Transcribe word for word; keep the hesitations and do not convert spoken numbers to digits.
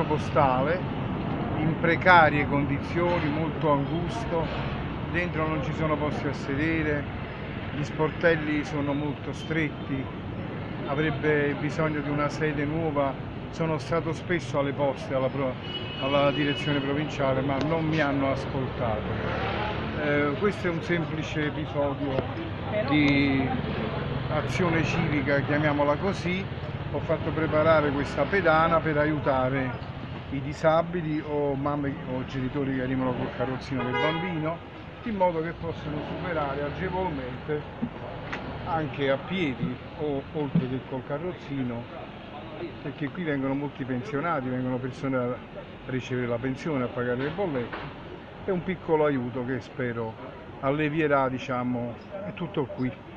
ufficio postale in precarie condizioni, molto angusto, dentro non ci sono posti a sedere, gli sportelli sono molto stretti, avrebbe bisogno di una sede nuova. Sono stato spesso alle poste, alla, pro, alla direzione provinciale, ma non mi hanno ascoltato. Eh, questo è un semplice episodio di azione civica, chiamiamola così. Ho fatto preparare questa pedana per aiutare i disabili o mamme o genitori che arrivano col carrozzino del bambino, in modo che possano superare agevolmente anche a piedi o oltre che col carrozzino, perché qui vengono molti pensionati, vengono persone a ricevere la pensione, a pagare le bollette. È un piccolo aiuto che spero allevierà, diciamo, è tutto qui.